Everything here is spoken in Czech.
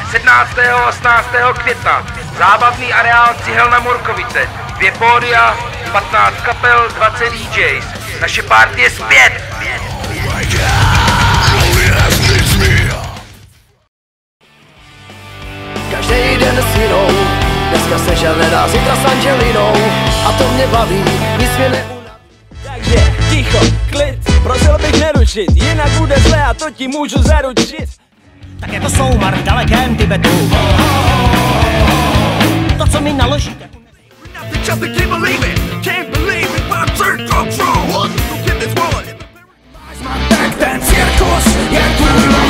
17. a 18. května. Zábavný areál Cihelna Morkovice. 2 pódia, 15 kapel, 20 DJs. Naše party je zpět! Každý den s jinou, dneska se žel nedá, zítra s Angelinou. A to mě baví, nic mě neunaví. Takže ticho, klid, prosil bych nerušit, jinak bude zle a to ti můžu zaručit. Tak jako soumar v dalekém Tibetu. To, co mi naloží. Tak ten cirkus je tvůj